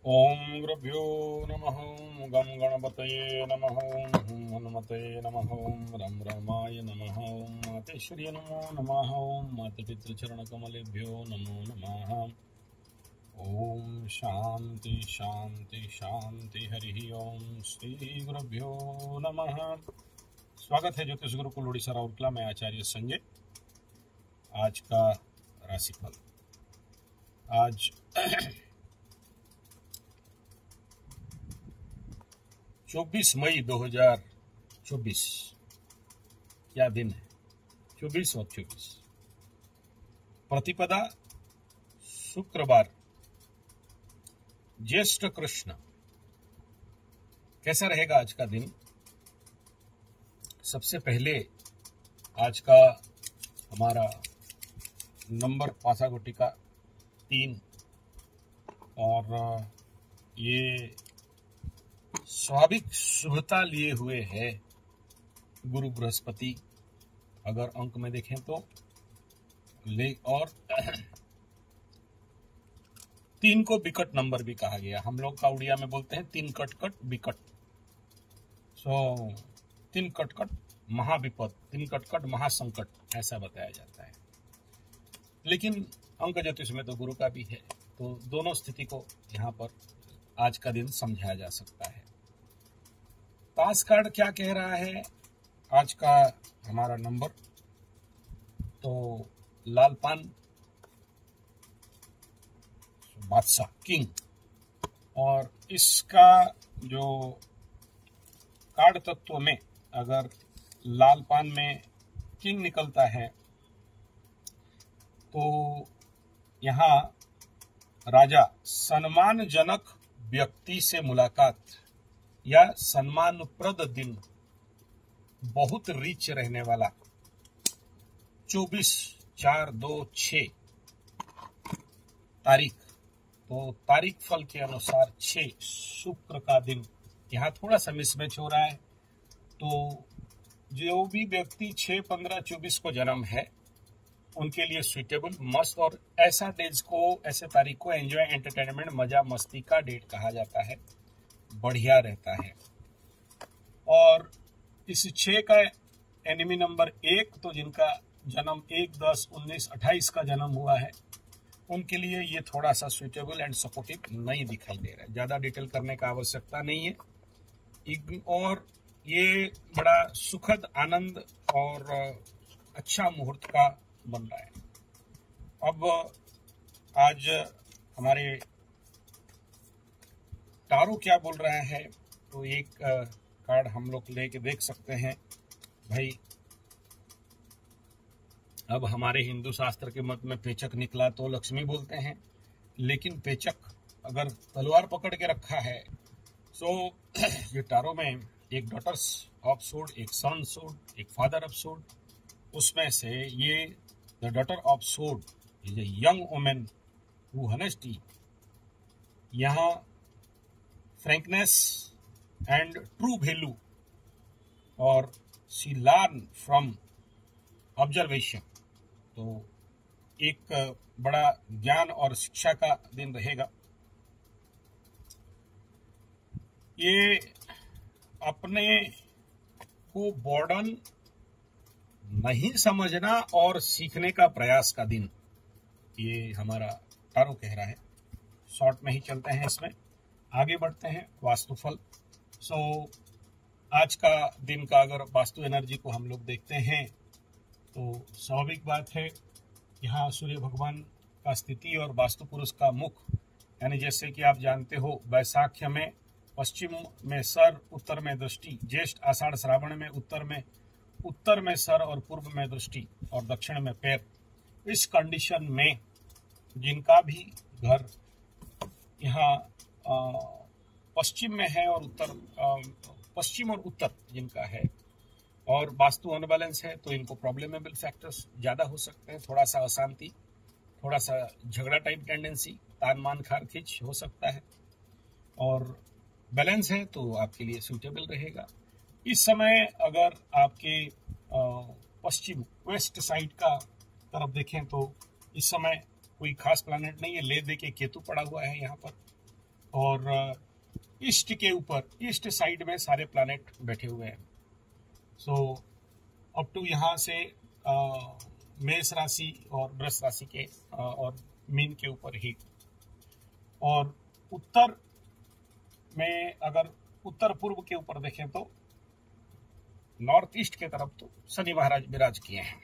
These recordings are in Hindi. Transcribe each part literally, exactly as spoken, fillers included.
ओम गुरुभ्यो नमः। गं गणपतये नमः। ओं हनुमते नमः। ओं रं रामाय नमः। ओं मातेश्वर्यै नमो नमः। ओं मातृपितृचरणकमलेभ्यो नमो नमः। ओम शांति शांति शांति। हरि ओम श्री गुरुभ्यो नमः। स्वागत है ज्योतिष गुरुकुल उड़ीसा राउरकेला में आचार्य संजय। आज का राशिफल आज चौबीस मई दो हज़ार चौबीस। क्या दिन है? चौबीस और चौबीस। प्रतिपदा शुक्रवार, ज्येष्ठ कृष्ण। कैसा रहेगा आज का दिन? सबसे पहले आज का हमारा नंबर पासागुटी का तीन, और ये स्वाभाविक शुभता लिए हुए है गुरु बृहस्पति, अगर अंक में देखें तो ले। और तीन को बिकट नंबर भी कहा गया। हम लोग का उड़िया में बोलते हैं तीन कट कट बिकट। सो तीन कट कट महाविपद, तीन कट कट महासंकट, ऐसा बताया जाता है। लेकिन अंक ज्योतिष में तो गुरु का भी है, तो दोनों स्थिति को यहाँ पर आज का दिन समझाया जा सकता है। पास कार्ड क्या कह रहा है आज का हमारा नंबर? तो लाल पान, बादशाह, किंग। और इसका जो कार्ड तत्व में अगर लाल पान में किंग निकलता है तो यहाँ राजा, सम्मानजनक व्यक्ति से मुलाकात या सम्मानप्रद दिन, बहुत रिच रहने वाला। चौबीस चार दो छ तारीख, तो तारीख फल के अनुसार छह शुक्र का दिन यहाँ थोड़ा सा मिसमैच हो रहा है। तो जो भी व्यक्ति छह पंद्रह चौबीस को जन्म है उनके लिए सुइटेबल, मस्त, और ऐसा डेज को, ऐसे तारीख को एंजॉय, एंटरटेनमेंट, मजा मस्ती का डेट कहा जाता है। बढ़िया रहता है। और इस छह का एनिमी नंबर एक, तो जिनका जन्म एक दस उन्नीस अट्ठाईस का जन्म हुआ है उनके लिए ये थोड़ा सा सुइटेबल एंड सपोर्टिव नहीं दिखाई दे रहा है। ज्यादा डिटेल करने का आवश्यकता नहीं है। और ये बड़ा सुखद, आनंद और अच्छा मुहूर्त का बन रहा है। अब आज हमारे टारो क्या बोल रहा है, तो एक कार्ड हम लोग लेके देख सकते हैं भाई। अब हमारे हिंदू शास्त्र के मत में पेचक निकला तो लक्ष्मी बोलते हैं, लेकिन पेचक अगर तलवार पकड़ के रखा है तो ये टारो में एक डॉटर्स ऑफ सोर्ड, एक सन सोर्ड, एक फादर ऑफ सोर्ड, उसमें से ये the daughter of sword is a young women who honesty, यहाँ फ्रैंकनेस एंड ट्रू वैल्यू, और शी लर्न फ्रॉम ऑब्जर्वेशन। तो एक बड़ा ज्ञान और शिक्षा का दिन रहेगा। ये अपने को बर्डन नहीं समझना और सीखने का प्रयास का दिन, ये हमारा टारो कह रहा है। शॉर्ट में ही चलते हैं, इसमें आगे बढ़ते हैं। वास्तुफल। सो आज का दिन का अगर वास्तु एनर्जी को हम लोग देखते हैं तो स्वाभाविक बात है, यहाँ सूर्य भगवान का स्थिति और वास्तु पुरुष का मुख, यानी जैसे कि आप जानते हो वैशाख्य में पश्चिम में सर, उत्तर में दृष्टि, ज्येष्ठ आषाढ़ श्रावण में उत्तर में उत्तर में सर और पूर्व में दृष्टि और दक्षिण में पैर। इस कंडीशन में जिनका भी घर यहाँ पश्चिम में है और उत्तर, पश्चिम और उत्तर जिनका है और वास्तु अनबैलेंस है, तो इनको प्रॉब्लमेबल फैक्टर्स ज्यादा हो सकते हैं। थोड़ा सा अशांति, थोड़ा सा झगड़ा टाइप टेंडेंसी, तान मान खार खींच हो सकता है। और बैलेंस है तो आपके लिए सूटेबल रहेगा। इस समय अगर आपके पश्चिम वेस्ट साइड का तरफ देखें तो इस समय कोई खास प्लैनेट नहीं है। ले दे के केतु पड़ा हुआ है यहाँ पर, और ईस्ट के ऊपर, ईस्ट साइड में सारे प्लैनेट बैठे हुए हैं। सो अप टू यहाँ से आ, मेष राशि और वृष राशि के आ, और मीन के ऊपर ही, और उत्तर में अगर उत्तर पूर्व के ऊपर देखें तो नॉर्थ ईस्ट के तरफ तो शनि महाराज विराज किए हैं।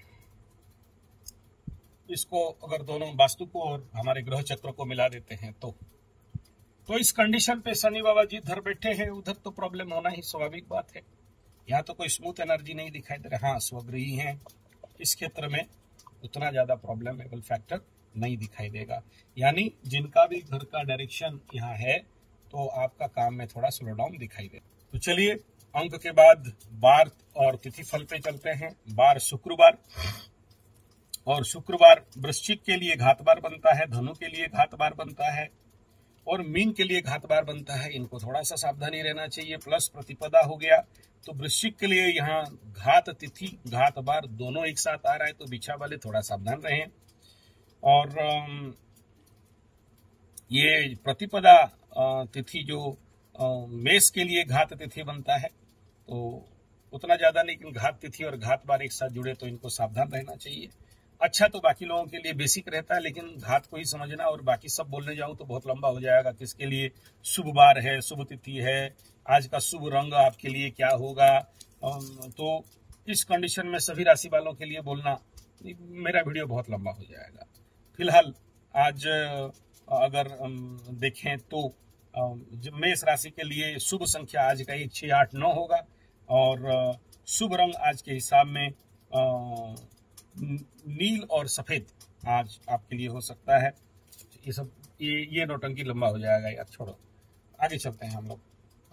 इसको अगर दोनों वास्तु को और हमारे ग्रह चक्र को मिला देते हैं तो तो इस कंडीशन पे शनि बाबा जी इधर बैठे हैं, उधर तो प्रॉब्लम होना ही स्वाभाविक बात है। यहाँ तो कोई स्मूथ एनर्जी नहीं दिखाई दे रहा। हाँ, स्वग्रही हैं, इस क्षेत्र में उतना ज्यादा प्रॉब्लमेबल फैक्टर नहीं दिखाई देगा। यानी जिनका भी घर का डायरेक्शन यहाँ है तो आपका काम में थोड़ा स्लो डाउन दिखाई दे। तो चलिए अंक के बाद बार और तिथि फल पे चलते हैं। बार शुक्रवार, और शुक्रवार वृश्चिक के लिए घात बार बनता है, धनु के लिए घात बार बनता है और मीन के लिए घात बार बनता है। इनको थोड़ा सा सावधानी रहना चाहिए। प्लस प्रतिपदा हो गया, तो वृश्चिक के लिए यहाँ घात तिथि घात बार दोनों एक साथ आ रहा है, तो बिछा वाले थोड़ा सावधान रहें। और ये प्रतिपदा तिथि जो मेष के लिए घात तिथि बनता है, तो उतना ज्यादा नहीं, लेकिन घात तिथि और घात बार एक साथ जुड़े तो इनको सावधान रहना चाहिए। अच्छा तो बाकी लोगों के लिए बेसिक रहता है, लेकिन घात को ही समझना, और बाकी सब बोलने जाऊं तो बहुत लंबा हो जाएगा। किसके लिए शुभ बार है, शुभ तिथि है, आज का शुभ रंग आपके लिए क्या होगा, तो इस कंडीशन में सभी राशि वालों के लिए बोलना, मेरा वीडियो बहुत लंबा हो जाएगा। फिलहाल आज अगर देखें तो मेष राशि के लिए शुभ संख्या आज का एक छह आठ नौ होगा, और शुभ रंग आज के हिसाब में नील और सफेद आज आपके लिए हो सकता है। ये सब ये ये नौटंकी लंबा हो जाएगा यार, छोड़ो, आगे चलते हैं हम लोग।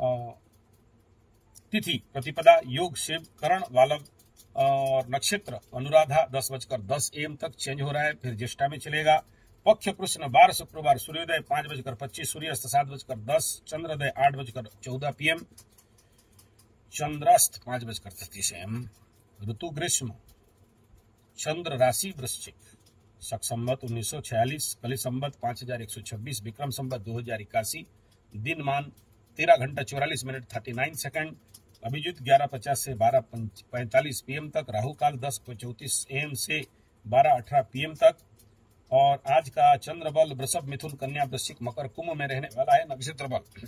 तिथि प्रतिपदा, योग शिव करण वालव, और नक्षत्र अनुराधा दस बजकर दस एम तक चेंज हो रहा है, फिर ज्येष्ठा में चलेगा। पक्ष कृष्ण बार शुक्रवार, सूर्योदय पांच बजकर पच्चीस, सूर्यास्त सात बजकर दस, चंद्रोदय आठ बजकर चौदह पीएम, चंद्रास्त पांच बजकर तैतीस एम। ऋतु ग्रीष्म, चंद्र राशि वृश्चिक, शक संवत उन्नीस सौ छियालीस, कली संवत पांच हजार एक सौ छब्बीस, विक्रम संवत दो हजार इक्यासी, दिन मान तेरह घंटा चौवालीस minute thirty nine second, Abhijit ग्यारह पचास से बारह पैंतालीस पीएम तक, राहु काल दस चौतीस एम से बारह अठारह पीएम तक, और आज का चंद्र बल वृषभ मिथुन कन्या वृश्चिक मकर कुंभ में रहने वाला है। नक्षत्र बल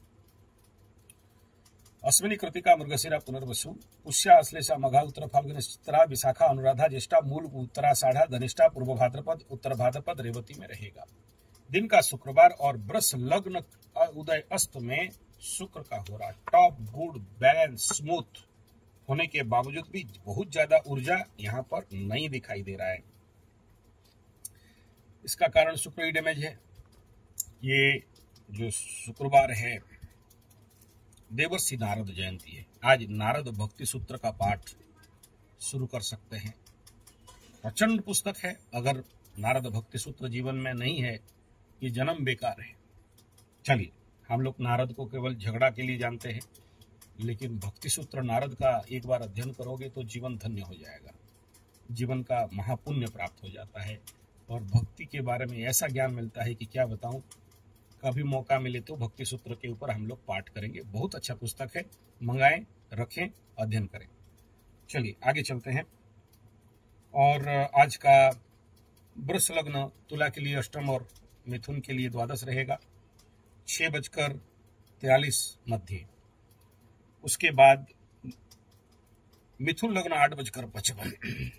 अश्विनी कृतिका मृगशिरा पुनर्वसु, पुष्या अश्लेषा मघा उत्तर फाल्गुनी चित्रा विशाखा अनुराधा ज्येष्ठा मूल उत्तराषाढ़ा धनिष्ठा पूर्व भाद्रपद उत्तर भाद्रपद रेवती में रहेगा। दिन का शुक्रवार और वृष लग्न उदय अस्त में शुक्र का हो रहा टॉप गुड बैलेंस स्मूथ होने के बावजूद भी बहुत ज्यादा ऊर्जा यहाँ पर नहीं दिखाई दे रहा है। इसका कारण शुक्र ही डैमेज है। ये जो शुक्रवार है देवर्षि नारद जयंती है। आज नारद भक्ति सूत्र का पाठ शुरू कर सकते हैं। प्रचंड पुस्तक है, अगर नारद भक्ति सूत्र जीवन में नहीं है ये जन्म बेकार है। चलिए, हम लोग नारद को केवल झगड़ा के लिए जानते हैं, लेकिन भक्ति सूत्र नारद का एक बार अध्ययन करोगे तो जीवन धन्य हो जाएगा, जीवन का महापुण्य प्राप्त हो जाता है, और भक्ति के बारे में ऐसा ज्ञान मिलता है कि क्या बताऊं। कभी मौका मिले तो भक्ति सूत्र के ऊपर हम लोग पाठ करेंगे। बहुत अच्छा पुस्तक है, मंगाएं, रखें, अध्ययन करें। चलिए आगे चलते हैं। और आज का वृष लग्न तुला के लिए अष्टम और मिथुन के लिए द्वादश रहेगा, छह बजकर तिरालीस मध्य। उसके बाद मिथुन लग्न आठ बजकर पचपन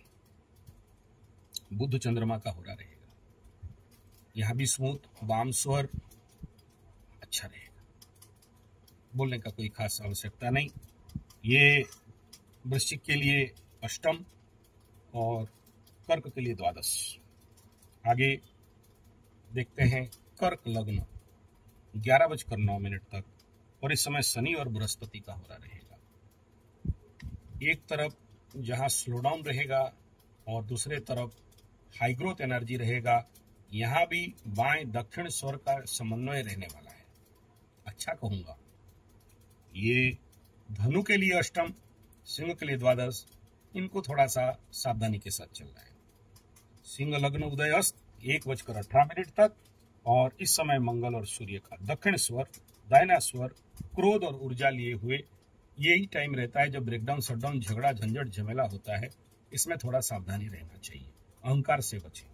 बुध चंद्रमा का हो रहा रहेगा। यहां भी स्मूथ वाम स्वर अच्छा रहेगा, बोलने का कोई खास आवश्यकता नहीं। ये वृश्चिक के लिए अष्टम और कर्क के लिए द्वादश। आगे देखते हैं कर्क लग्न ग्यारह बजकर नौ मिनट तक, और इस समय शनि और बृहस्पति का हो रहा रहेगा। एक तरफ जहां स्लो डाउन रहेगा और दूसरे तरफ हाई ग्रोथ एनर्जी रहेगा। यहां भी बाएं दक्षिण स्वर का समन्वय रहने वाला है, अच्छा कहूंगा। ये धनु के लिए अष्टम, सिंह के लिए द्वादश, इनको थोड़ा सा सावधानी के साथ चल रहा है। सिंह लग्न उदय अस्त एक बजकर अठारह मिनट तक, और इस समय मंगल और सूर्य का दक्षिण स्वर, दाहिना स्वर, क्रोध और ऊर्जा लिए हुए यही टाइम रहता है जब ब्रेकडाउन, शटडाउन, झगड़ा, झंझट, झमेला होता है। इसमें थोड़ा सावधानी रहना चाहिए, अहंकार से बचें।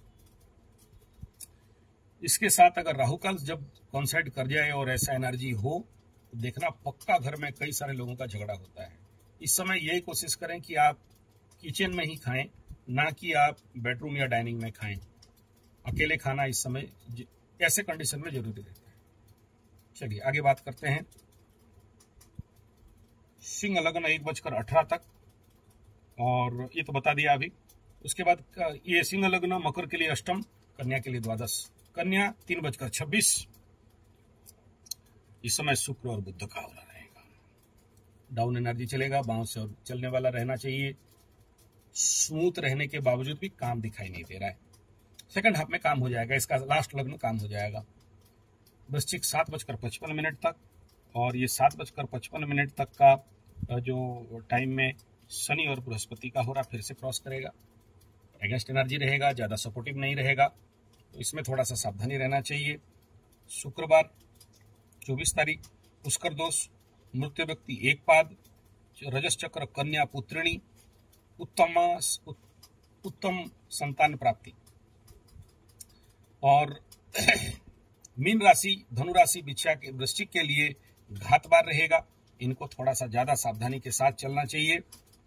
इसके साथ अगर राहु काल जब कॉन्साइड कर जाए और ऐसा एनर्जी हो तो देखना पक्का घर में कई सारे लोगों का झगड़ा होता है। इस समय यही कोशिश करें कि आप किचन में ही खाएं, ना कि आप बेडरूम या डाइनिंग में खाएं। अकेले खाना इस समय ऐसे कंडीशन में जरूरी रहता है। चलिए आगे बात करते हैं। सिंह लग्न एक बजकर अठारह तक, और ये तो बता दिया अभी। उसके बाद ये सिंह लग्न मकर के लिए अष्टम, कन्या के लिए द्वादश। कन्या तीन बजकर छब्बीस, इस समय शुक्र और बुध का हो रहा रहेगा। डाउन एनर्जी चलेगा, बाउंस और चलने वाला रहना चाहिए। स्मूथ रहने के बावजूद भी काम दिखाई नहीं दे रहा है। सेकंड हाफ में काम हो जाएगा, इसका लास्ट लग्न काम हो जाएगा। वृश्चिक सात बजकर पचपन मिनट तक, और ये सात बजकर पचपन मिनट तक का जो टाइम में शनि और बृहस्पति का हो रहा फिर से क्रॉस करेगा। अगेंस्ट एनर्जी रहेगा, ज्यादा सपोर्टिव नहीं रहेगा, तो इसमें थोड़ा सा सावधानी रहना चाहिए। शुक्रवार चौबीस तारीख, पुष्कर दोष, मृत्यु व्यक्ति एक पाद, रजस चक्र कन्या पुत्रिणी, उत्तम उत्तम संतान प्राप्ति। और मीन राशि, धनु राशि, बिछा के वृश्चिक के लिए घात बार रहेगा, इनको थोड़ा सा ज्यादा सावधानी के साथ चलना चाहिए।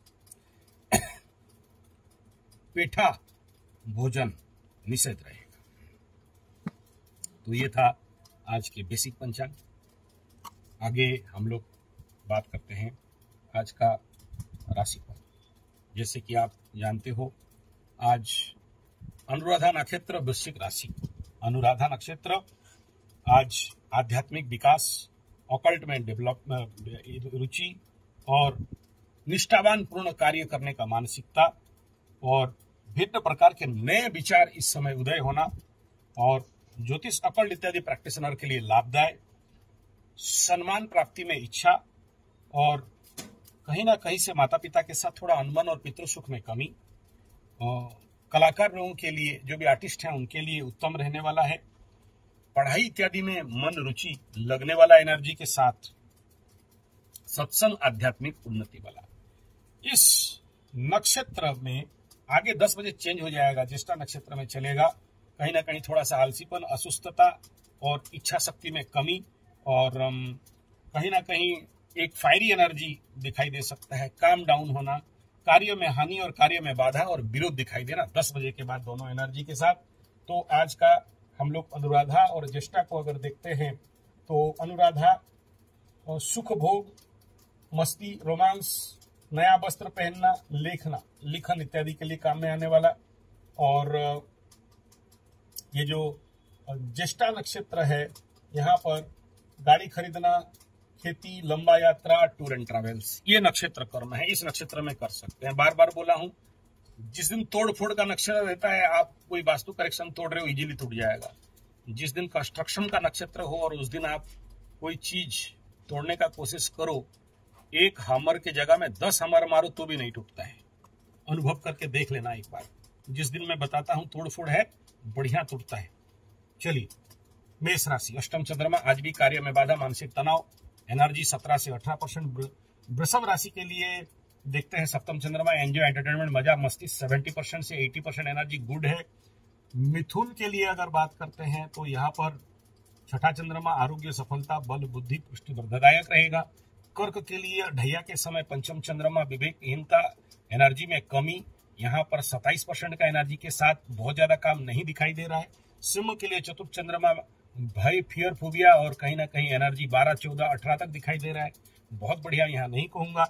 पेठा भोजन निषेध रहेगा। तो ये था आज के बेसिक पंचांग। आगे हम लोग बात करते हैं आज का राशिफल। जैसे कि आप जानते हो, आज अनुराधा नक्षत्र वृश्चिक राशि। अनुराधा नक्षत्र आज आध्यात्मिक विकास, ऑकल्ट में डेवलप रुचि और निष्ठावान पूर्ण कार्य करने का मानसिकता और भिन्न प्रकार के नए विचार इस समय उदय होना और ज्योतिष, ऑकल्ट इत्यादि प्रैक्टिशनर के लिए लाभदायक, सम्मान प्राप्ति में इच्छा और कहीं ना कहीं से माता पिता के साथ थोड़ा अनबन और पितृसुख में कमी। और कलाकार लोगों के लिए, जो भी आर्टिस्ट हैं उनके लिए उत्तम रहने वाला है। पढ़ाई इत्यादि में मन रुचि लगने वाला एनर्जी के साथ सत्संग, आध्यात्मिक उन्नति वाला। इस नक्षत्र में आगे दस बजे चेंज हो जाएगा, ज्येष्ठा नक्षत्र में चलेगा। कहीं ना कहीं थोड़ा सा आलसीपन, असुस्थता और इच्छा शक्ति में कमी और कहीं ना कहीं एक फायरी एनर्जी दिखाई दे सकता है। काम डाउन होना, कार्य में हानि और कार्य में बाधा और विरोध दिखाई देना दस बजे के बाद दोनों एनर्जी के साथ। तो आज का हम लोग अनुराधा और ज्येष्ठा को अगर देखते हैं तो अनुराधा सुख भोग, मस्ती, रोमांस, नया वस्त्र पहनना, लेखना, लिखन इत्यादि के लिए काम में आने वाला। और ये जो ज्येष्ठा नक्षत्र है, यहाँ पर गाड़ी खरीदना, खेती, लंबा यात्रा, टूर एंड ट्रैवल्स, ये नक्षत्र कर्म है, इस नक्षत्र में कर सकते हैं। बार बार बोला हूं, जिस दिन तोड़ फोड़ का नक्षत्र रहता है, आप कोई वास्तु करेक्शन तोड़ रहे हो, इजीली टूट जाएगा। जिस दिन कंस्ट्रक्शन का नक्षत्र हो और उस दिन आप कोई चीज तोड़ने का कोशिश करो, एक हमर के जगह में दस हमर मारो तो भी नहीं टूटता है। अनुभव करके देख लेना एक बार। जिस दिन मैं बताता हूं तोड़ फोड़ है, बढ़िया टूटता है। चलिए, मेष राशि, अष्टम चंद्रमा, आज भी कार्य में बाधा, मानसिक तनाव, एनर्जी सत्रह से अठारह परसेंट। वृषभ राशि के लिए देखते हैं सप्तम चंद्रमा, एंजॉय, एंटरटेनमेंट, मजा मस्ती, सत्तर परसेंट से अस्सी परसेंट एनर्जी गुड है। मिथुन के लिए अगर बात करते हैं तो यहाँ पर छठा चंद्रमा, आरोग्य, सफलता, बल, बुद्धि, पुष्टि वर्धदायक रहेगा। कर्क के लिए ढैया के समय पंचम चंद्रमा, विवेकहीनता, एनर्जी में कमी, यहाँ पर सत्ताईस परसेंट का एनर्जी के साथ बहुत ज्यादा काम नहीं दिखाई दे रहा है। सिंह के लिए चतुर्थ चंद्रमा, भय, फियर, फोबिया और कहीं ना कहीं एनर्जी बारह, चौदह, अठारह तक दिखाई दे रहा है। बहुत बढ़िया, यहाँ नहीं कहूंगा।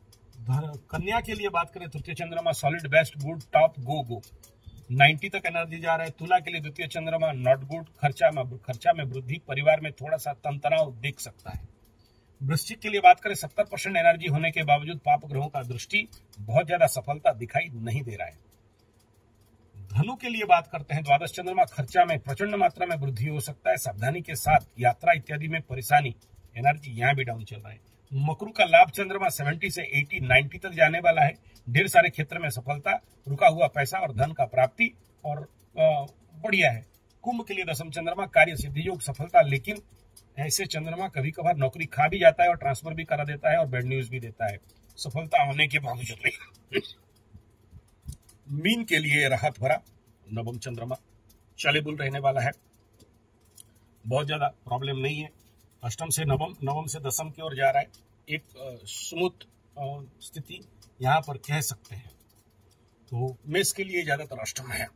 कन्या के लिए बात करें, तृतीय चंद्रमा, solid, best, good, top, go go, नब्बे तक एनर्जी जा रहा है। तुला के लिए द्वितीय चंद्रमा, नॉट गुड, खर्चा में खर्चा में वृद्धि, परिवार में थोड़ा सा तनाव दिख सकता है। वृश्चिक के लिए बात करें, सत्तर परसेंट एनर्जी होने के बावजूद पाप ग्रहों का दृष्टि, बहुत ज्यादा सफलता दिखाई नहीं दे रहा है। धनु के लिए बात करते हैं, द्वादश चंद्रमा, खर्चा में प्रचंड मात्रा में वृद्धि हो सकता है। सावधानी के साथ यात्रा इत्यादि में परेशानी, एनर्जी यहाँ भी डाउन चल रहा है। मकरू का लाभ चंद्रमा सत्तर से अस्सी, नब्बे तक जाने वाला है। ढेर सारे क्षेत्र में सफलता, रुका हुआ पैसा और धन का प्राप्ति और बढ़िया है। कुंभ के लिए दसम चंद्रमा कार्य सिद्धि योग सफलता, लेकिन ऐसे चंद्रमा कभी कभार नौकरी खा भी जाता है और ट्रांसफर भी करा देता है और बैड न्यूज भी देता है सफलता होने के बावजूद भी। मीन के लिए राहत भरा नवम चंद्रमा चलेबुल रहने वाला है, बहुत ज्यादा प्रॉब्लम नहीं है। अष्टम से नवम, नवम से दसम की ओर जा रहा है, एक स्मूथ स्थिति यहां पर कह सकते हैं। तो मेष के लिए ज्यादातर अष्टम है।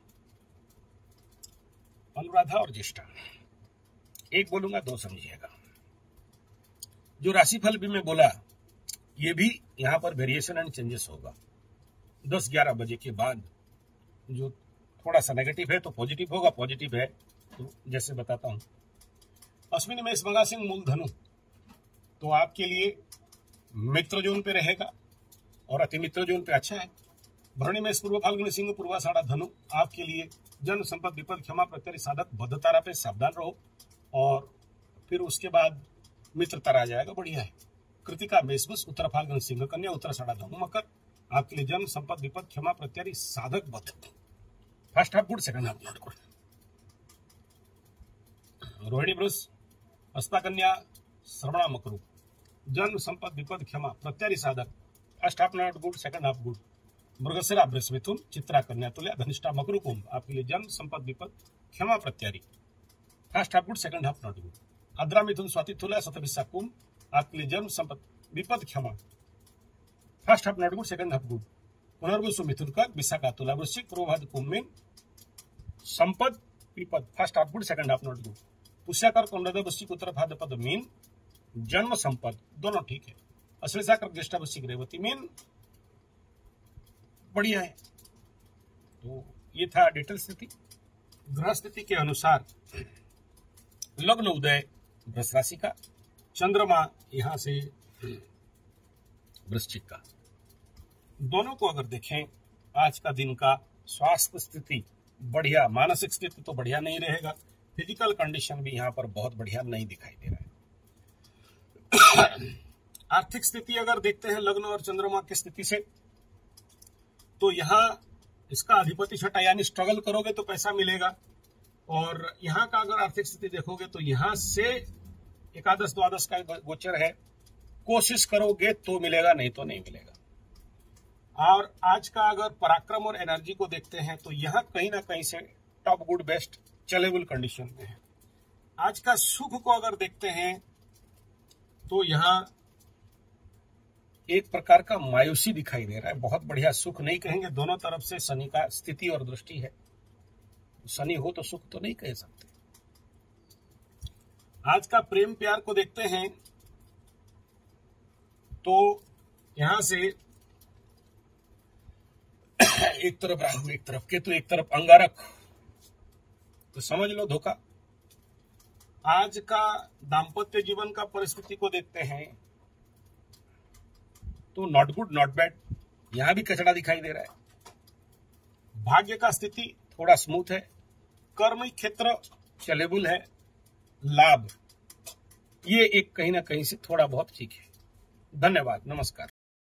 अनुराधा और ज्येष्ठा, एक बोलूंगा दो समझिएगा। जो राशिफल भी मैं बोला ये भी यहां पर वेरिएशन एंड चेंजेस होगा। दस ग्यारह बजे के बाद जो थोड़ा सा नेगेटिव है तो पॉजिटिव होगा, पॉजिटिव है तो जैसे बताता हूं। अश्विनी मेष मघा सिंह मूल धनु, तो आपके लिए मित्र जोन पे रहेगा और अति मित्र जोन पे अच्छा है। भरणी मेष पूर्व फाल्गुनी सिंह पूर्वाषाढ़ा धनु, आपके लिए जन संपद विपद क्षमा प्रत्यय साधक बद्ध तारा पे सावधान रहो, और फिर उसके बाद मित्र तारा आ जाएगा, बढ़िया है। कृतिका मेषवश उत्तर फाल्गुनी सिंह कन्या उत्तराषाढ़ा धनु मकर, आपके लिए जन संपद विपद क्षमा प्रत्यय साधक बद्ध। First half good, second half not good. रोहिणी वृष हस्ता कन्या श्रवणा मकरू, जन संपद विपद क्षमा प्रत्यय साधक, first half not good, second half good. मृगशिरा वृष मिथुन चित्रा कन्या तुल्या धनिष्ठा मकरू कुंभ, आपके लिए जन संपद विपद क्षमा प्रत्यारी, first half good, second half not good. आद्रा मिथुन स्वाति तुला शतभिषा कुंभ, आपके लिए जन संपद विपद क्षमा, first half not good, second half good. पुनर्वसु मिथुन का विशाखा तुला वृश्चिक पूर्वभाद्र कुंभ में संपद विपद, first half good, second half not good. पुष्याकर कुंडद वृश्चिक उत्तर भाद्रपद मीन जन्म संपद, दोनों ठीक है। अश्लेषा कर ज्येष्ठा वृश्चिक रेवती मीन बढ़िया है। तो ये था डिटेल स्थिति। ग्रह स्थिति के अनुसार लग्न उदय वृष राशि का, चंद्रमा यहां से वृश्चिक का। दोनों को अगर देखें आज का दिन का स्वास्थ्य स्थिति बढ़िया, मानसिक स्थिति तो बढ़िया नहीं रहेगा, फिजिकल कंडीशन भी यहां पर बहुत बढ़िया नहीं दिखाई दे रहा है। आर्थिक स्थिति अगर देखते हैं लग्न और चंद्रमा की स्थिति से, तो यहां इसका अधिपति छठा, यानी स्ट्रगल करोगे तो पैसा मिलेगा, और यहां का अगर आर्थिक स्थिति देखोगे तो यहां से एकादश द्वादश का गोचर है, कोशिश करोगे तो मिलेगा, नहीं तो नहीं मिलेगा। और आज का अगर पराक्रम और एनर्जी को देखते हैं तो यहां कहीं ना कहीं से टॉप गुड बेस्ट चलेबल कंडीशन में है। आज का सुख को अगर देखते हैं तो यहां एक प्रकार का मायूसी दिखाई दे रहा है, बहुत बढ़िया सुख नहीं कहेंगे, दोनों तरफ से शनि का स्थिति और दृष्टि है। शनि हो तो सुख तो नहीं कह सकते। आज का प्रेम प्यार को देखते हैं तो यहां से एक तरफ राहु, एक तरफ केतु, एक तरफ अंगारक, तो समझ लो धोखा। आज का दाम्पत्य जीवन का परिस्थिति को देखते हैं तो नॉट गुड नॉट बैड, यहां भी कचड़ा दिखाई दे रहा है। भाग्य का स्थिति थोड़ा स्मूथ है, कर्म क्षेत्र चलेबुल है, लाभ ये एक कहीं ना कहीं से थोड़ा बहुत ठीक है। धन्यवाद, नमस्कार।